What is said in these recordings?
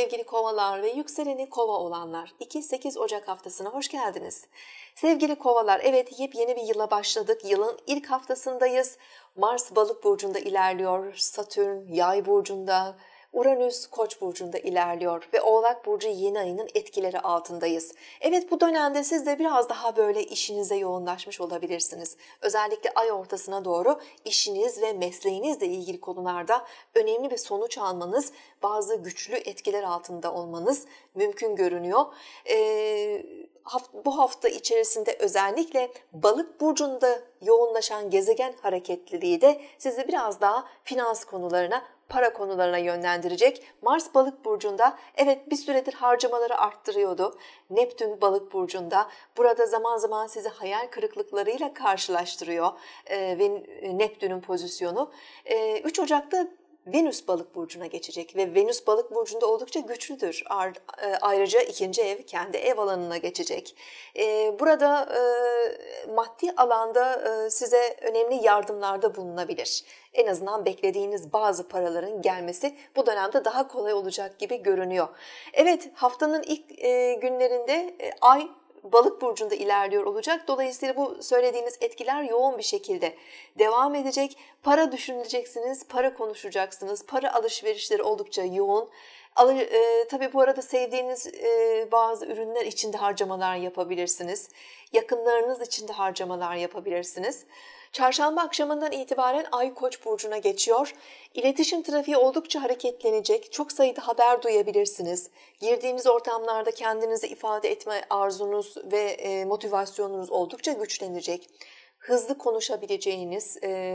sevgili kovalar ve yükseleni kova olanlar. 2-8 Ocak haftasına hoş geldiniz. Sevgili kovalar, evet yepyeni bir yıla başladık. Yılın ilk haftasındayız. Mars Balık burcunda ilerliyor. Satürn Yay burcunda. Uranüs Koç burcunda ilerliyor ve Oğlak burcu yeni ayının etkileri altındayız. Evet, bu dönemde siz de biraz daha böyle işinize yoğunlaşmış olabilirsiniz. Özellikle ay ortasına doğru işiniz ve mesleğinizle ilgili konularda önemli bir sonuç almanız, bazı güçlü etkiler altında olmanız mümkün görünüyor. Bu hafta içerisinde özellikle Balık burcunda yoğunlaşan gezegen hareketliliği de sizi biraz daha finans konularına, para konularına yönlendirecek. Mars Balık burcunda, evet bir süredir harcamaları arttırıyordu. Neptün Balık burcunda, burada zaman zaman sizi hayal kırıklıklarıyla karşılaştırıyor ve Neptün'ün pozisyonu. 3 Ocak'ta Venüs Balık burcuna geçecek ve Venüs Balık burcunda oldukça güçlüdür. Ayrıca ikinci ev, kendi ev alanına geçecek. Burada maddi alanda size önemli yardımlarda bulunabilir. En azından beklediğiniz bazı paraların gelmesi bu dönemde daha kolay olacak gibi görünüyor. Evet, haftanın ilk günlerinde Ay Balık burcunda ilerliyor olacak. Dolayısıyla bu söylediğimiz etkiler yoğun bir şekilde devam edecek. Para düşüneceksiniz, para konuşacaksınız. Para alışverişleri oldukça yoğun. Tabii bu arada sevdiğiniz bazı ürünler için de harcamalar yapabilirsiniz. Yakınlarınız için de harcamalar yapabilirsiniz. Çarşamba akşamından itibaren Ay Koç burcuna geçiyor. İletişim trafiği oldukça hareketlenecek. Çok sayıda haber duyabilirsiniz. Girdiğiniz ortamlarda kendinizi ifade etme arzunuz ve motivasyonunuz oldukça güçlenecek. Hızlı konuşabileceğiniz,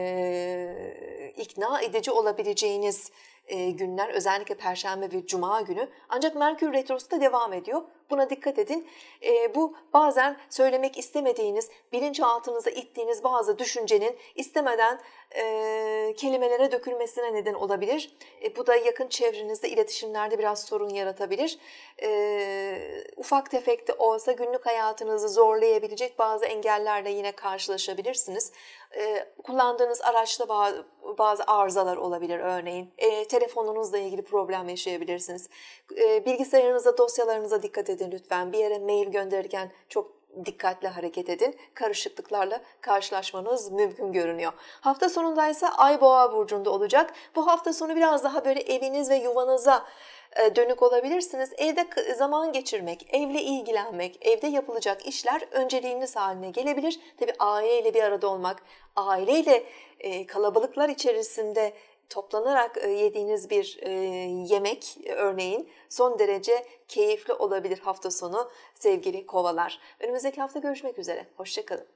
ikna edici olabileceğiniz günler, özellikle Perşembe ve Cuma günü. Ancak Merkür Retrosu da devam ediyor. Buna dikkat edin. Bu bazen söylemek istemediğiniz, bilinçaltınıza ittiğiniz bazı düşüncenin istemeden kelimelere dökülmesine neden olabilir. Bu da yakın çevrenizde iletişimlerde biraz sorun yaratabilir. Ufak tefek de olsa günlük hayatınızı zorlayabilecek bazı engellerle yine karşılaşabilirsiniz. Kullandığınız araçta bazı arızalar olabilir örneğin. Telefonunuzla ilgili problem yaşayabilirsiniz. Bilgisayarınıza, dosyalarınıza dikkat edin lütfen. Bir yere mail gönderirken çok dikkatli hareket edin. Karışıklıklarla karşılaşmanız mümkün görünüyor. Hafta sonundaysa Ay Boğa burcunda olacak. Bu hafta sonu biraz daha böyle eviniz ve yuvanıza dönük olabilirsiniz. Evde zaman geçirmek, evle ilgilenmek, evde yapılacak işler önceliğiniz haline gelebilir. Tabii aileyle bir arada olmak, aileyle kalabalıklar içerisinde toplanarak yediğiniz bir yemek örneğin son derece keyifli olabilir hafta sonu sevgili kovalar. Önümüzdeki hafta görüşmek üzere. Hoşça kalın.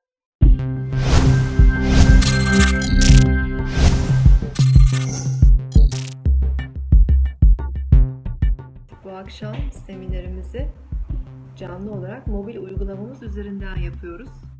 Bu akşam seminerimizi canlı olarak mobil uygulamamız üzerinden yapıyoruz.